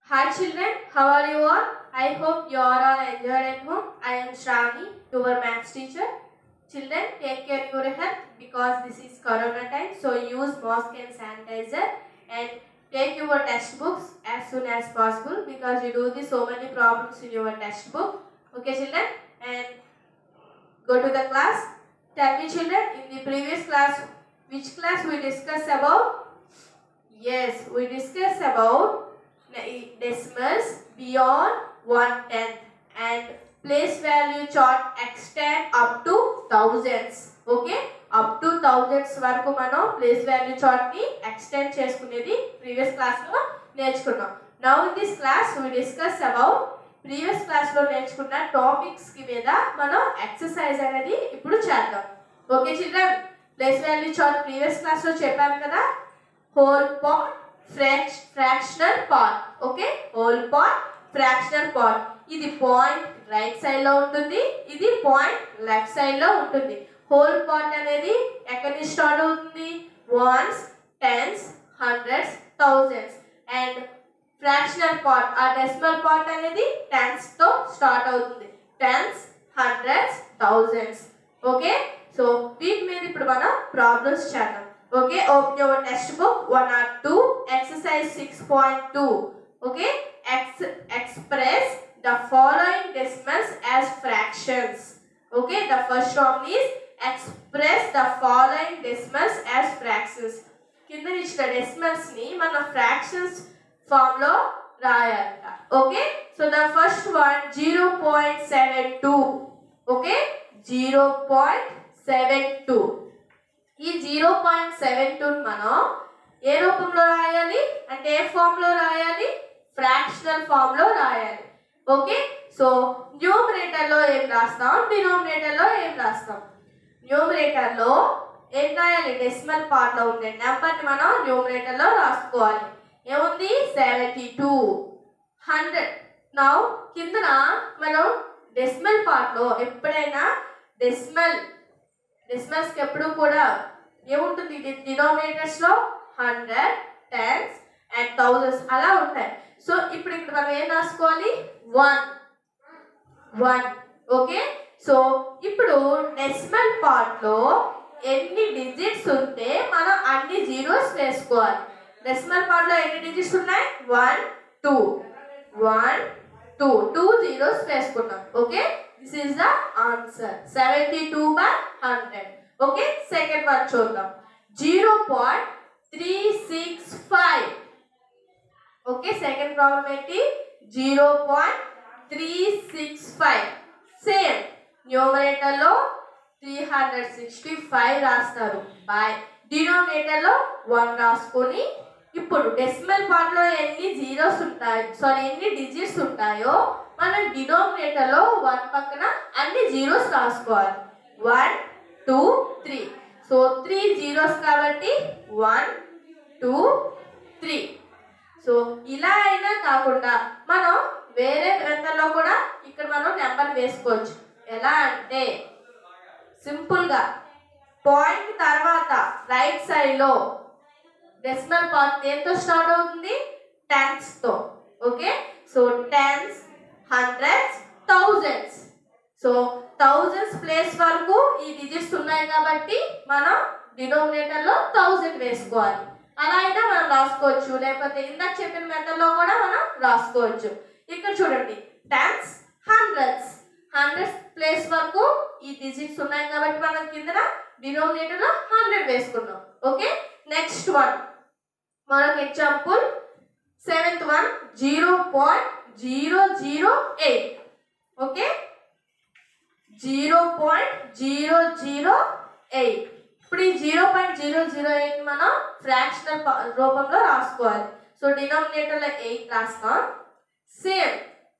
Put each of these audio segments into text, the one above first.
Hi children, how are you all? I hope you are all enjoyed at home. I am Sravani, your maths teacher. Children, take care of your health because this is Corona time. So use mask and sanitizer and take your textbooks as soon as possible because you do so many problems in your textbook. Okay children, and go to the class. Tell me children, in the previous class, which class we discussed about? Yes, we discussed about decimals beyond 1/10 and place value chart extend up to thousands. Okay, up to thousands వరకు మనం place value chart ని extend చేసుకునేది previous class లో నేర్చుకున్నాం. Now in this class we discuss about previous class లో నేర్చుకున్న topics కి మీద మనం ఎక్సర్సైజ్ అనేది ఇప్పుడు చేద్దాం. Okay children, place value chart previous class లో చెప్పాను కదా, whole part, fractional part. Okay, whole part, fractional part. ఇది పాయింట్ రైట్ సైడ్ లో ఉంటుంది, ఇది పాయింట్ లెఫ్ట్ సైడ్ లో ఉంటుంది. హోల్ పార్ట్ అనేది ఎక్కడి నుంచి స్టార్ట్ అవుతుంది? Ones, tens, hundreds, thousands. And fractional part, ఆ డెసిమల్ పార్ట్ అనేది టెన్స్ తో స్టార్ట్ అవుతుంది. Tens, hundreds, thousands. Okay, so వీటి మీద ఇప్పుడు మనం ప్రాబ్లమ్స్ చేద్దాం. Okay, open your textbook 1 or 2, exercise 6.2. Okay, express the following decimals as fractions. Okay, the first one is express the following decimals as fractions. Kinda ichina decimals ni mana fractions form lo rayalanta. Okay, so the first one 0.72. Okay, 0.72. ఈ 0.72 మనం ఏ రూపంలో రాయాలి అంటే ఏ form లో రాయాలి? Fractional form లో రాయాలి. Okay, so numerator లో ఏం రాస్తాం, డినోమినేటర్ లో ఏం రాస్తాం? న్యూమరేటర్ లో ఏం రాయాలి? డెసిమల్ పార్ట్ లో ఉండే నెంబర్ ని మనం న్యూమరేటర్ లో రాసుకోవాలి. ఏముంది? 72, 100. నౌ కిందన మనం డెసిమల్ పార్ట్ లో ఎప్పుడైనా డెసిమల్స్ కి ఎప్పుడు కూడా ఏముంటుంది? డినోమినేటర్స్ లో 100, టెన్స్ అండ్ థౌజండ్స్ అలా ఉంటాయి. సో ఇప్పుడు ఇక్కడ మనం ఏం రాసుకోవాలి? 1. ఓకే, సో ఇప్పుడు డెసిమల్ పార్ట్ లో ఎన్ని డిజిట్స్ ఉంటే మనం అన్ని జీరోస్ వేసుకోవాలి. డెసిమల్ పార్ట్ లో ఎన్ని డిజిట్స్ ఉన్నాయి? 1, 2, 1, 2, 2 జీరోస్ వేసుకున్నాం. Okay, this is the answer 72/100. okay, second one చూద్దాం. 0.365. okay, second problem ఏంటి? 0.365. సేమ్ న్యూమరేటర్ లో 365 రాస్తారు బై డినోమినేటర్ లో 1 రాసుకొని ఇప్పుడు డెసిమల్ పార్ట్ లో ఎన్ని జీరోస్ ఉంటాయి, ఎన్ని డిజిట్స్ ఉంటాయో మనం డినోమినేటర్ లో 1 పక్కన అన్ని జీరోస్ రాసుకోవాలి. 1, 2, 3. సో 3 జీరోస్ కాబట్టి 1, 2, 3. సో ఇలా అయినా కాకుండా మనం వేరే మెథడ్లో కూడా ఇక్కడ మనం నెంబర్ వేసుకోవచ్చు. ఎలా అంటే సింపుల్ గా పాయింట్ తర్వాత రైట్ సైడ్ లో డెసిమల్ పార్ట్ దేంతో స్టార్ట్ అవుతుంది? టెన్స్ తో. Okay, so tens, hundreds, thousands. So thousands place వరకు ఈ డిజిట్స్ ఉన్నాయి కాబట్టి మనం డినోమినేటర్ లో 1000 వేసుకోవాలి. అలా అయినా మనం రాసుకోవచ్చు, లేకపోతే ఇందాక చెప్పిన మెథడ్ లో కూడా మనం రాసుకోవచ్చు. ఇక్కడ చూడండి, టెన్స్, హండ్రెడ్స్ ప్లేస్ వరకు ఈ డిజిట్స్ ఉన్నాయి కాబట్టి మనం కింద డినోమినేటర్ లో 100 వేసుకున్నాం. ఓకే, నెక్స్ట్ వన్ మనకు ఎగ్జాంపుల్ 7th one 0.008. ఓకే, 0.008. ఇప్పుడు ఈ 0.008 మనం ఫ్రాక్షనల్ రూపంలో రాసుకోవాలి. సో డినోమినేటర్ లో 8 రాస్తాం. సేమ్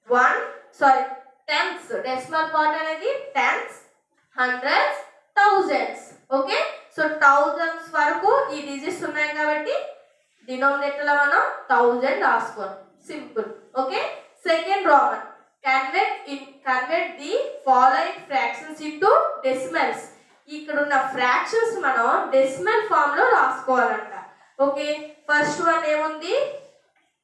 టెన్స్ డెసిమల్ పార్ట్ అనేది tens, hundreds, thousands. Okay, so thousands వరకు ఈ డిజిట్స్ ఉన్నాయి కాబట్టి డినోమినేటర్ లో మనం 1000 రాసుకోవాలి. Simple. Okay, second problem convert the following fractions into decimals. ఇక్కడ ఉన్న ఫ్రాక్షన్స్ మనం డెసిమల్ ఫామ్ లో రాసుకోవాలంట. ఓకే, ఫస్ట్ వన్ ఏముంది?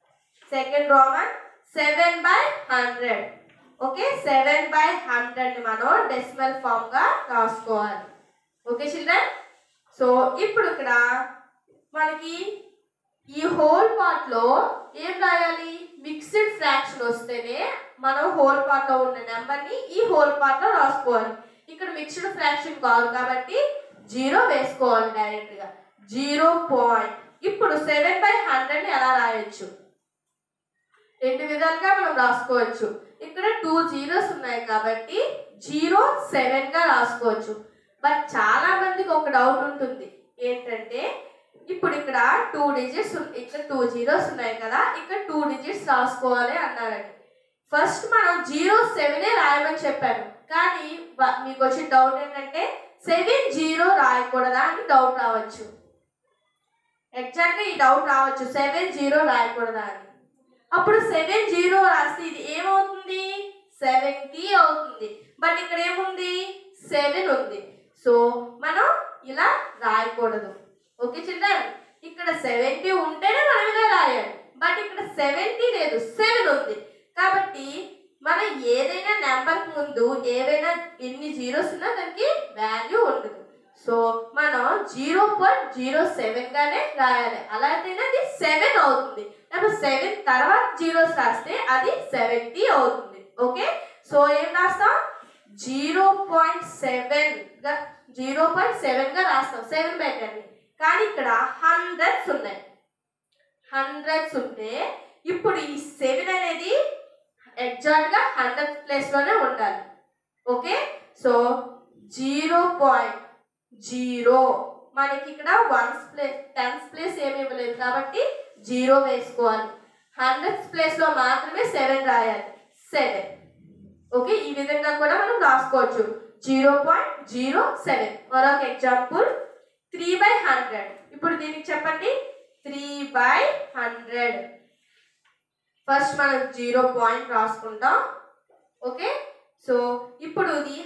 Second roman 7/100. ఓకే, 7/100 ని మనం డెసిమల్ ఫామ్ గా రాసుకోవాలి. Okay children. సో ఇప్పుడు ఇక్కడ మనకి ఈ హోల్ పార్ట్ లో ఏం రాయాలి? మిక్స్డ్ ఫ్రాక్షన్ వస్తేనే మనం హోల్ పార్ట్ లో ఉన్న నెంబర్ ని ఈ హోల్ పార్ట్ లో రాసుకోవాలి. ఇక్కడ మిక్స్డ్ ఫ్రాక్షన్ కాదు కాబట్టి 0 వేసుకోవాలి డైరెక్ట్ గా. 0. ఇప్పుడు 7/100 ని ఎలా రాయొచ్చు? రెండు విధాలుగా మనం రాసుకోవచ్చు. ఇక్కడ 2 zeros ఉన్నాయి కాబట్టి 07 గా రాసుకోవచ్చు. బట్ చాలా మందికి ఒక డౌట్ ఉంటుంది, ఏంటంటే ఇప్పుడు ఇక్కడ 2 digits, ఇక్కడ 2 zeros ఉన్నాయి కదా, ఇక్కడ 2 digits రాసుకోవాలి అన్నారండి. ఫస్ట్ మనం 07 రాయమని చెప్పాను, కానీ మీకు వచ్చిన డౌట్ ఏంటంటే 70 రాయకూడదా అని డౌట్ రావచ్చు. ఎగ్జాక్ట్గా ఈ డౌట్ రావచ్చు, 70 రాయకూడదా అని. అప్పుడు 70 రాస్తే ఇది ఏమవుతుంది? 70 అవుతుంది. బట్ ఇక్కడ ఏముంది? 7 ఉంది. సో మనం ఇలా రాయకూడదు. ఓకే చిల్డ్రన్, ఇక్కడ 70 ఉంటేనే మనం ఇలా రాయాలి. బట్ ఇక్కడ 70 లేదు, 7 ఉంది. కాబట్టి మనం ఏదైనా నెంబర్ ముందు ఏవైనా ఎన్ని జీరోస్ ఉన్నా దానికి వాల్యూ ఉండదు. సో మనం 0.07 గానే రాయాలి. అలా అయితేనే అది 7 అవుతుంది. లేకపోతే 7 తర్వాత జీరోస్ రాస్తే అది 70 అవుతుంది. ఓకే, సో ఏం రాస్తాం? 0.7 గా రాస్తాం 7/10. కానీ ఇక్కడ 100s ఉన్నాయి. 100s ఉంటే ఇప్పుడు ఈ 7 అనేది ఎగ్జాక్ట్ గా 100th ప్లేస్ లోనే ఉండాలి. ఓకే, సో 0.0 మనకి ఇక్కడ 1's ప్లేస్ 10's ప్లేస్ ఏమి ఇవ్వలేదు కాబట్టి 0 వేసుకోవాలి. 100th ప్లేస్ లో మాత్రమే 7 రాయాలి. 7. ఓకే, ఈ విధంగా కూడా మనం రాసుకోవచ్చు. 0.07. మరొక ఎగ్జాంపుల్ 3/100. ఇప్పుడు దీనికి చెప్పండి 3/100. ఫస్ట్ మనం 0 పాయింట్ రాసుకుంటాం. ఓకే, సో ఇప్పుడు ఇది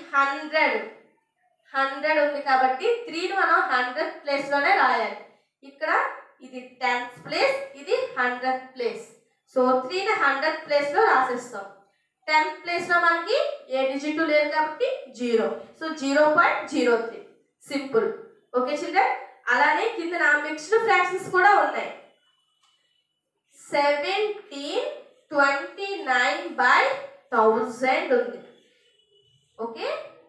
100 ఉంది కాబట్టి 3ని మనం 100th ప్లేస్ లోనే రాయాలి. ఇక్కడ ఇది 10th ప్లేస్, ఇది 100th place. So 3ని 100th place లో రాసేస్తాం. 10th ప్లేస్ లో మనకి ఏ డిజిట్ లేదు కాబట్టి 0. సో 0.03. సింపుల్. ఓకే చిల్డ్రన్, అలానే కింద మిక్స్డ్ ఫ్రాక్షన్స్ కూడా ఉన్నాయి. 1729/1000 ఉంది. ఓకే,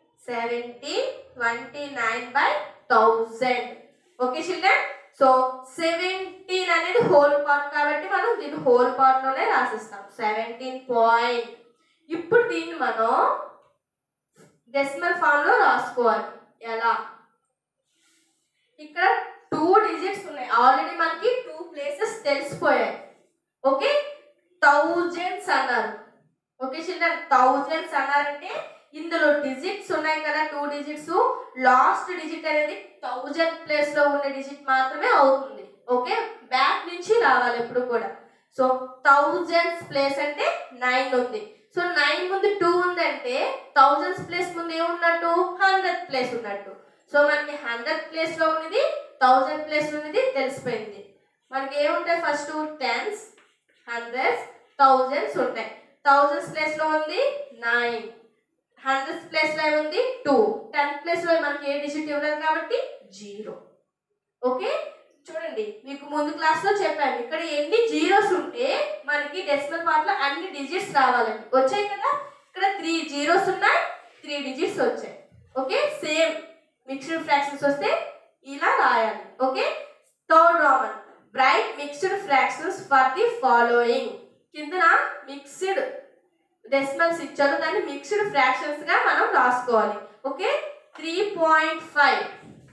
1729/1000. ఓకే చిల్డ్రన్, సో 17 అనేది హోల్ పార్ట్ కాబట్టి మనం దీన్ని హోల్ పార్ట్ లోనే రాసిస్తాం. 17 పాయింట్. ఇప్పుడు దీన్ని మనం డెసిమల్ ఫామ్ లో రాసుకోవాలి. ఎలా? ఇక్కడ 2 digits ఉన్నాయి. ఆల్రెడీ మనకి 2 ప్లేసెస్ తెలిసిపోయాయి. ఓకే, thousands అన్నారు. ఓకే చిల్డ్రన్, thousands అన్నారంటే ఇందులో డిజిట్స్ ఉన్నాయి కదా, 2 digits. లాస్ట్ డిజిట్ అనేది 1000 ప్లేస్ లో ఉన్న డిజిట్ మాత్రమే అవుతుంది. ఓకే, బ్యాక్ నుంచి రావాలి ఎప్పుడు కూడా. సో 1000s ప్లేస్ అంటే 9 ఉంది. సో 9 ముందు 2 ఉందంటే 1000s ప్లేస్ ముందు ఏమున్నట్టు? 100th ప్లేస్ ఉన్నట్టు. సో మనకి 100th ప్లేస్ లో ఉన్నది 1000 ప్లేస్ లో ఉన్నది తెలిసిపోయింది. మనకి ఏముంటాయి? ఫస్ట్ 10s, 100s, 1000s ఉంటాయి. 1000s ప్లేస్ లో ఉంది 9, 100th ప్లేస్ లో ఏముంది 2, 10th ప్లేస్ లో మనకి ఏ డిజిట్ ఇవ్వలేదు కాబట్టి 0. ఓకే, చూడండి మీకు ముందు క్లాస్ లో చెప్పాను, ఇక్కడ ఎన్ని జీరోస్ ఉంటే మనకి డెసిమల్ పార్ట్ లో అన్ని డిజిట్స్ రావాలండి. వచ్చాయి కదా, ఇక్కడ 3 zeros ఉన్నాయి, 3 digits వచ్చాయి. ఓకే, సేమ్ మిక్స్డ్ ఫ్రాక్షన్స్ వస్తే ఇలా రాయాలి. Okay, third roman write mixed fractions for the following. కిందన మిక్స్డ్ డెసిమల్స్ ఇచ్చారు, దాన్ని మిక్స్డ్ ఫ్రాక్షన్స్ గా మనం రాసుకోవాలి. ఓకే, 3.5,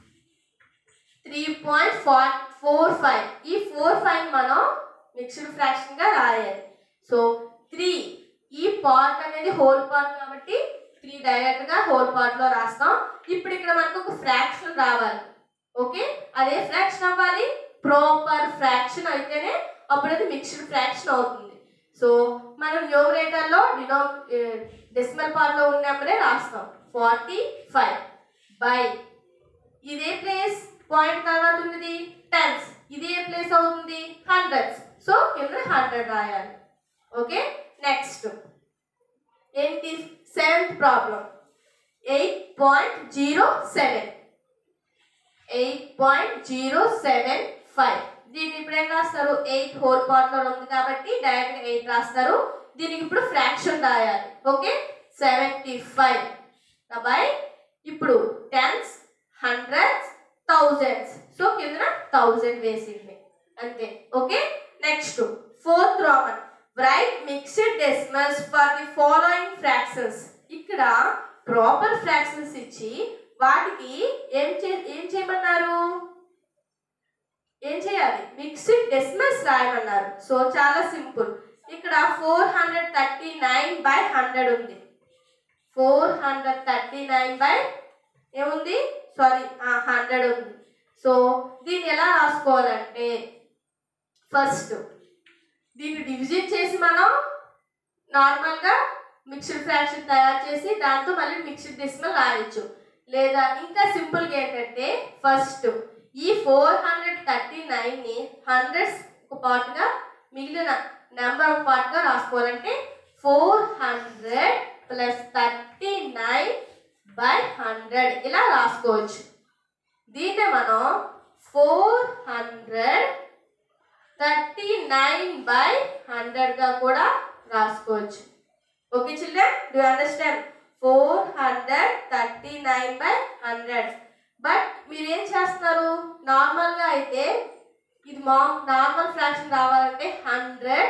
3.45. ఈ 45 మనం మిక్స్డ్ ఫ్రాక్షన్ గా రాయాలి. సో 3 ఈ పార్ట్ అనేది హోల్ పార్ట్ కాబట్టి 3 డైరెక్ట్ గా హోల్ పార్ట్ లో రాస్తాం. ఇప్పుడు ఇక్కడ మనకు ఒక ఫ్రాక్షన్ రావాలి. ఓకే, అదే ఫ్రాక్షన్ అవ్వాలి, ప్రాపర్ ఫ్రాక్షన్ అయితేనే అప్పుడు అది మిక్స్డ్ ఫ్రాక్షన్ అవుతుంది. సో మనం న్యూమరేటర్ లో డెసిమల్ పార్ట్ లో ఉన్న నెంబరే రాస్తాం. 45 బై ఇదే ప్లేస్ పాయింట్ తర్వాత ఉన్నది 10s, ఇదే ప్లేస్ అవుతుంది 100s. సో కింద 100 రాయాలి. ఓకే, నెక్స్ట్ ఏంటి? 7th problem 8.07 8.075. దీన్ని ఇప్పుడు ఏం రాస్తారు? 8 హోల్ పార్ట్లో ఉంది కాబట్టి డైరెక్ట్గా 8 రాస్తారు. దీనికి ఇప్పుడు ఫ్రాక్షన్ రాయాలి. ఓకే, 75 బై ఇప్పుడు టెన్స్, హండ్రెడ్స్, థౌజండ్స్. సో కింద 1000 వేసింది అంతే. Okay, next 4th roman write mixed decimals for the following fractions. ఇక్కడ ప్రాపర్ ఫ్రాక్షన్స్ ఇచ్చి వాటికి ఏం చేయమన్నారు? ఏం చేయాలి? మిక్స్డ్ డెసిమల్స్ రాయమన్నారు. సో చాలా సింపుల్. ఇక్కడ 439/100 ఉంది. 439 ఏముంది? సారీ 100 ఉంది. సో దీన్ని ఎలా రాసుకోవాలంటే ఫస్ట్ దీన్ని డివిజన్ చేసి మనం నార్మల్గా మిక్స్డ్ ఫ్రాక్షన్ తయారు చేసి దాంతో మళ్ళీ మిక్స్డ్ డెసిమల్ రాయొచ్చు. లేదా ఇంకా సింపుల్గా ఏంటంటే ఫస్ట్ ఈ 439ని హండ్రెడ్స్ ఒక పార్ట్గా మిగిలిన నెంబర్ ఆఫ్ పార్ట్గా రాసుకోవాలంటే 400 + 39/100 ఇలా రాసుకోవచ్చు. దీన్నే మనం 439/100గా కూడా రాసుకోవచ్చు. Okay children, do you understand? 439/100. But మీరు ఏం చేస్తున్నారు? నార్మల్గా అయితే ఇది నార్మల్ ఫ్రాక్షన్ రావాలంటే 100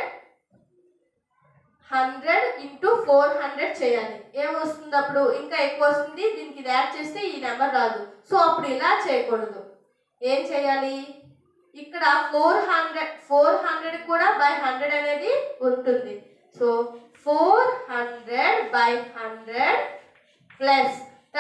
× 400 చేయాలి. ఏమొస్తుంది అప్పుడు? ఇంకా ఎక్కువ వస్తుంది. దీనికి ఇది యాడ్ చేస్తే ఈ నెంబర్ రాదు. సో అప్పుడు ఇలా చేయకూడదు. ఏం చేయాలి? ఇక్కడ 400 కూడా /100 అనేది ఉంటుంది. సో 400/100 +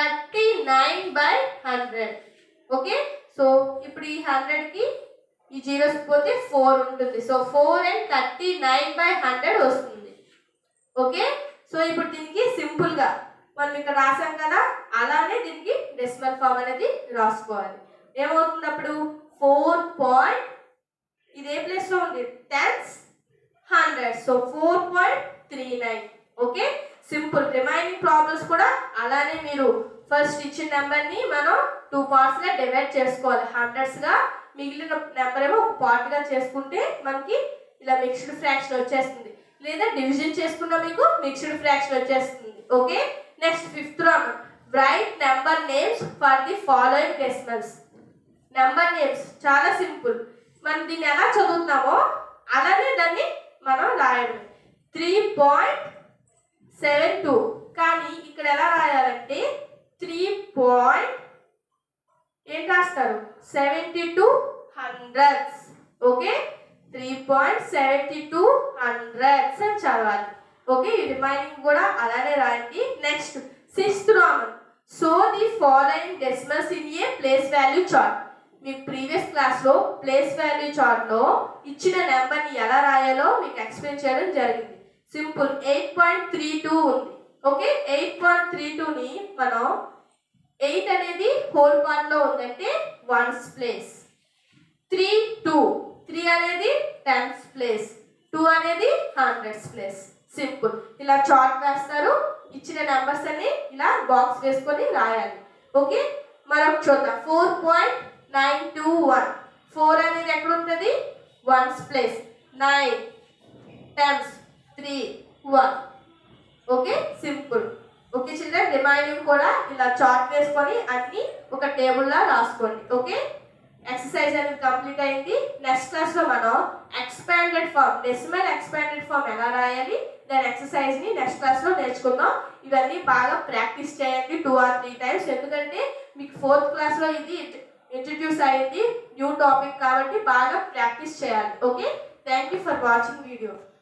39/100. ఓకే, సో ఇప్పుడు ఈ 100కి ఈ జీరోస్ పోతే 4 ఉంటుంది. సో 4 and 39/100 వస్తుంది. ఓకే, సో ఇప్పుడు దీనికి సింపుల్గా మనం ఇక్కడ రాసాం కదా, అలానే దీనికి డెసిమల్ ఫామ్ అనేది రాసుకోవాలి. ఏమవుతుంది అప్పుడు? 4. ఇది ఏ ప్లేస్లో ఉంది? Tens, hundreds. So 4.39. Okay, simple. Remaining problems కూడా అలానే మీరు ఫస్ట్ ఇచ్చిన నెంబర్ని మనం 2 పార్ట్స్గా డివైడ్ చేసుకోవాలి. హండ్రెడ్స్గా, మిగిలిన నెంబర్ ఏమో ఒక పార్ట్గా చేసుకుంటే మనకి ఇలా మిక్స్డ్ ఫ్రాక్షన్ వచ్చేస్తుంది. లేదా డివిజన్ చేసుకున్నా మీకు మిక్స్డ్ ఫ్రాక్షన్ వచ్చేస్తుంది. Okay, next 5th roman write number names for the following decimals. Number names చాలా సింపుల్. మనం దీన్ని ఎలా చదువుతున్నామో అలానే దాన్ని మనం రాయడం. 3.72 కానీ ఇక్కడ ఎలా రాయాలంటే 3. ఏం రాస్తారు? 72 హండ్రెడ్స్. ఓకే, 3.72 హండ్రెడ్స్ అని చదవాలి. ఓకే, రిమైనింగ్ కూడా అలానే రాయండి. Next 6th roman show the following decimals in a place value chart. మీకు ప్రీవియస్ క్లాస్లో ప్లేస్ వాల్యూ చార్ట్లో ఇచ్చిన నెంబర్ని ఎలా రాయాలో మీకు ఎక్స్ప్లెయిన్ చేయడం జరిగింది. సింపుల్. 8.32 ఉంది. ఓకే, 8.32ని మనం 8 అనేది హోల్ పార్ట్లో ఉందంటే 1's ప్లేస్, 3 అనేది 10's ప్లేస్, 2 అనేది 100's ప్లేస్. సింపుల్. ఇలా చార్ట్ వేస్తారు. ఇచ్చిన నెంబర్స్ అన్ని ఇలా బాక్స్ వేసుకొని రాయాలి. ఓకే, మనం చూద్దాం. 4.921. 4 అనేది ఎక్కడ ఉంటుంది? 1's place, 9, 10's, 3, 1. Okay, simple. Okay children, remaining కూడా ఇలా చార్ట్ వేసుకొని అన్ని ఒక టేబుల్లా రాసుకోండి. ఓకే, ఎక్సర్సైజ్ అనేది కంప్లీట్ అయింది. నెక్స్ట్ క్లాస్లో మనం expanded form, decimal expanded form ఎలా రాయాలి దాని ఎక్సర్సైజ్ని నెక్స్ట్ క్లాస్లో నేర్చుకుందాం. ఇవన్నీ బాగా ప్రాక్టీస్ చేయండి 2 or 3 times. ఎందుకంటే మీకు 4th క్లాస్లో ఇది ఇంట్రడ్యూస్ అయింది, న్యూ టాపిక్ కాబట్టి బాగా ప్రాక్టీస్ చేయాలి. Okay, thank you for watching video.